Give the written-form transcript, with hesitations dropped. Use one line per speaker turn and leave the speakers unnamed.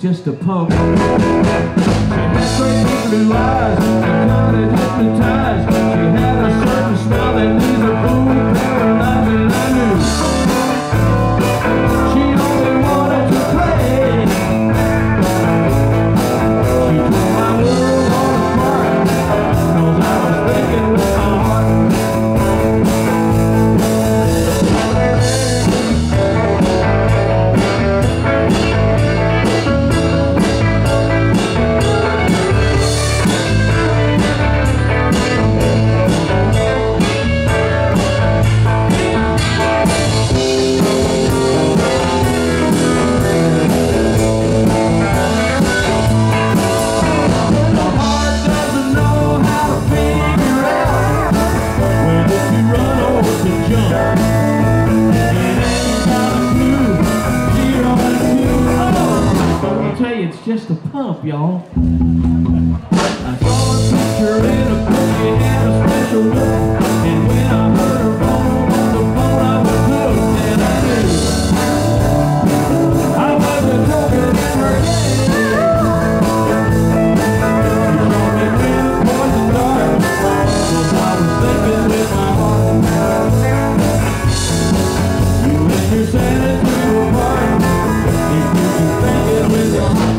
just a pump. She had great blue eyes that kind of hypnotized. She had a certain smile that leaves her fool paralyzed, and I knew she only wanted to play. She tore my world all apart, 'cause I was thinking with my heart. It's just a pump, y'all. I saw a picture in a book, it had a special look, and when I heard her phone on the phone, I was hooked, and I knew I wasn't talking in her head. She saw me with poison dark, 'cause I was thinking with my heart. You and your sanity apart, if you can think it with your heart.